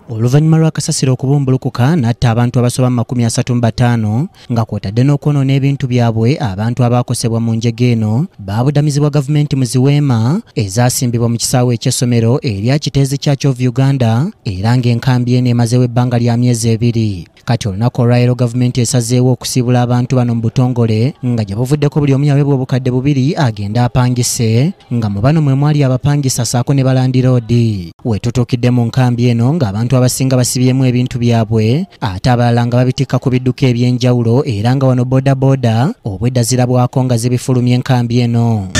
Oluvannyuma lw'akasasiro okubumbulukuka natta abantu abasoba mu 35 nga kwotadde n'okwonoona ebintu byabwe abantu abakosebwa mu njega eno baabudamizibwa gavumenti mu ziweema ezaasimbibwa mu kisaawe eky'essomero erya Kiteezi Church of Uganda era ng'enkambi eno emazeewo ebbanga lya myezi 2. Kati olunaku olwaleero gavumenti esazeewo okusiibula abantu bano mu butongole nga gye buvuddeko buli omu yaweebwa obukadde 2 agenda apangise nga mu bano mwe mwali abapangisa saako ne balandiroodi. Wetutuukidde mu nkambi eno ng'abantu abasinga basibyemu ebintu byabwe ate abalala nga babitikka ku bidduka eby'enjawulo era nga wano bodaboda obwedda zirabwako nga zibifulumya enkambi eno.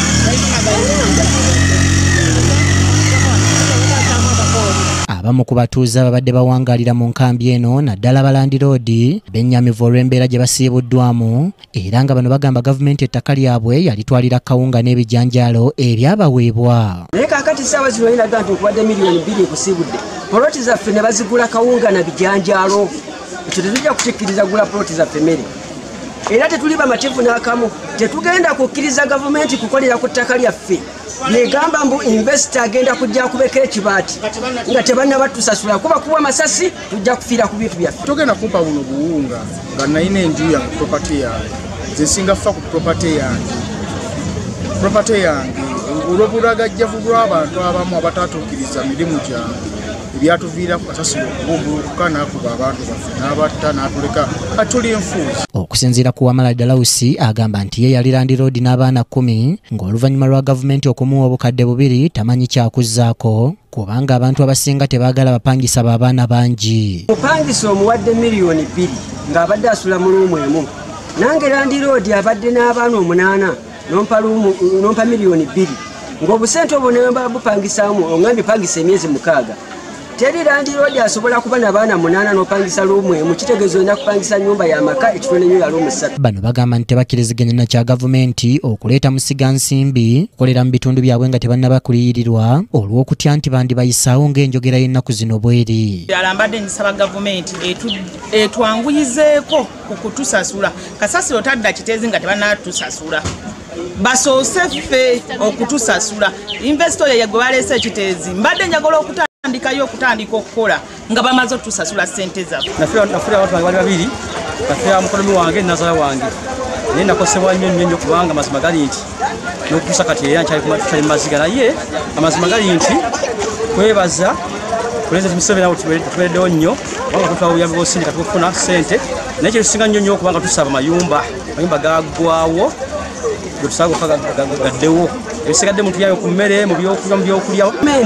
Abamu ku batuuze ababadde bawangaalira mu nkambi eno naddala balandiroodi bennyamivu olw'embeera gyebasiibuddwamu era nga bano bagamba gavumenti ettaka lyabwe yalitwalira kawunga n'ebijanjaalo ebyabaweebwa. Naye kaakati ssaawa zino olinaga nti okubadde miliyoni 2 ekusiibudde poloti zaffe ne bazigula kawunga na bijanjaalo. Ekyo tetujja kukikkiriza gula poloti zaffe mmere. Era tetuli bamativu n'akamu tetugenda kukkiriza gavumenti kukolera ku ttaka lyaffe negamba mbu investor agenda kujja kubeka ekibaati nga tebannaba tusasula kuba kuwa amasasi tujja kufiira ku bintu byaffe. Togenda kumpa buno buwunga nga nalina enju yange property yange zesinga fa ku property yange olw'obulagajjavu bw'abantu abamu abatatuukiriza mirimu gyange ebyatuviira ku kasasiro okubumbulukuka n'akuba abantu baffe n'abatta n'atuleka atuli enfuuzi. Okusinziira ku Wamala Dalausi agamba nti ye yali landiroodi n'abaana 10 ng'oluvannyuma lwa gavumenti okumuwa obukadde 2 tamanyi kyakuzzaako kubanga abantu abasinga tebaagala bapangisa b'abaana bangi. Mupangisa omuwadde miliyoni 2 ng'abadde asula mu luumu emu nange landiroodi abadde n'abaana 8 nompa miliyoni 2 ng'obusente obwo ne babupangisaamu oŋŋambye pangisa emyezi 6. Teri landiroodi asobola kuba n'abaana 8 n'opangisa luumu emu kitegeeza olina kupangisa nnyumba y'amaka ekitone nnyo ya luumu 3. Bano bagamba nti tebakkiriziganya na kya gavumenti okuleeta musiga nsimbi kukolera mu bitundu byabwe nga tebannaba kuliyirirwa olw'okutya nti bandi bayisaawo ng'enjogera y'ennaku zino bweri. Mbadde nsaba gavumenti etwanguyizeeko ku kutusasula kasasiro tadda Kiteezi nga tebanatusasula basoose ffe okutusasula investor eyagwa baleese Kiteezi mbadde njagala okutandika okukola nga bamaze otusasula ssente zaffe. Nafuira abantu bange bali babiri nafuira mukodomi wange nazaala wange naye nakosebwa nnyo kubanga amazima gali nti n'okutuusa kati era nkyali maziga naye amazima gali nti kwebaza Pulezidenti Museveni awo tubereddewo nnyo kubanga tutwala obuyambi bw'osindika tukufuna ssente naye kyetusinga nnyo kubanga tusaba mayumba gaggwawo tusaba gaddewo ebisigadde mu tuyayo ku mmere mu byokulya mu byokulya.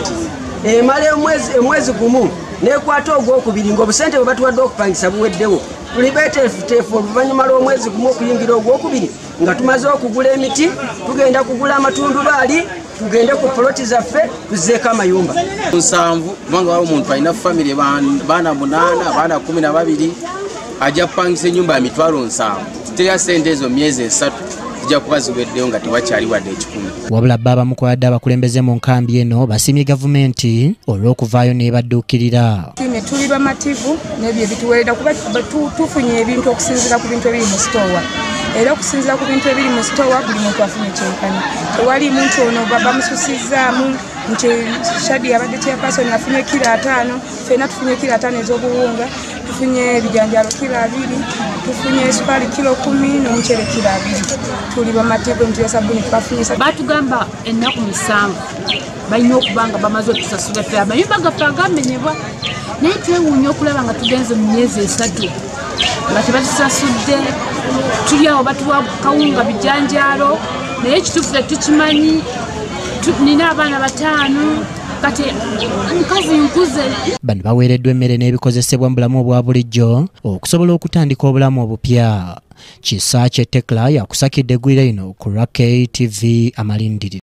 Emala omwezi gumu nekwata ogwokubiri ng'obusente bwe batuwadde okupangisa buweddewo tuli beeteefuteefu oluvannyuma lw'omwezi gumu okuyingira ogwokubiri nga tumaze okugula emiti tugenda kugula amatundubaali tugende ku poloti zaffe tuzzeeko amayumba 7 kubanga waba omuntu alina famire baana 8 abaana 12 ajja kupangisa ennyumba ya mitwalo 7 tuteya ssente ezo myezi 3 tujja kuba ziweddeyo nga tewakyali wadde 10. Wabula abamu ku badde abakulembeze mu nkambi eno basimye gavumenti olw'okuvaayo n'ebadduukirira. Tuli bamativu n'ebyo ebituweerera kuba tufunye ebintu okusinziira ku bintu ebiri mu sitoowa era okusinziira ku bintu ebiri mu sitoowa buli muntu afunye kyenkana tewali muntu ono bamususizzaamu nti Shadi abadde chairperson afunye kilo 5 ffenna tufunye kilo 5 ez'obuwunga tufunye ebijanjaalo kilo 2 tufunye sukaali kilo 10 n'omuceere kilo 2 tuli bamativu nti esabuni twafunye batugamba ennaku 7 balina okubanga bamaze otusasula ffe amayumba gaffe agamenyebwa naye twewuunya okulaba nga tugenze mu myezi 3 nga tebatusasudde tuli awo batuwa kawunga bijanjaalo naye ekituufu tetukimanyi nina abaana 5 kati mukazi nkuze. Bano baweereddwa emmere n'ebikozesebwa mu bulamu obwa bulijjo okusobola okutandika obulamu obupya. Kisa kye Tekla yakusakidde eggwira ino ku Kiteezi TV amalindiri.